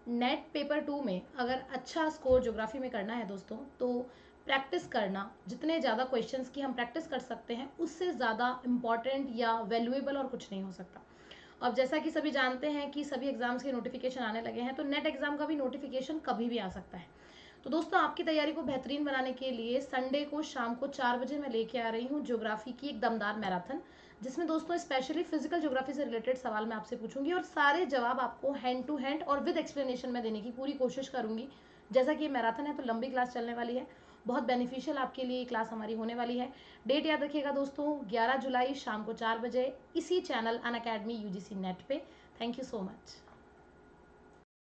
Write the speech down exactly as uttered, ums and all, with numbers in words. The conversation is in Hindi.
नेट पेपर टू में अगर अच्छा स्कोर ज्योग्राफी में करना है दोस्तों, तो प्रैक्टिस करना, जितने ज़्यादा क्वेश्चंस की हम प्रैक्टिस कर सकते हैं उससे ज़्यादा इम्पॉर्टेंट या वैल्यूएबल और कुछ नहीं हो सकता। अब जैसा कि सभी जानते हैं कि सभी एग्जाम्स के नोटिफिकेशन आने लगे हैं, तो नेट एग्जाम का भी नोटिफिकेशन कभी भी आ सकता है। तो दोस्तों आपकी तैयारी को बेहतरीन बनाने के लिए संडे को शाम को चार बजे मैं लेके आ रही हूँ ज्योग्राफी की एक दमदार मैराथन, जिसमें दोस्तों स्पेशली फिजिकल ज्योग्राफी से रिलेटेड सवाल मैं आपसे पूछूंगी और सारे जवाब आपको हैंड टू हैंड और विद एक्सप्लेनेशन में देने की पूरी कोशिश करूंगी। जैसा कि ये मैराथन है तो लंबी क्लास चलने वाली है, बहुत बेनिफिशियल आपके लिए क्लास हमारी होने वाली है। डेट याद रखिएगा दोस्तों, ग्यारह जुलाई शाम को चार बजे इसी channel Unacademy UGC NET पे। Thank you so much.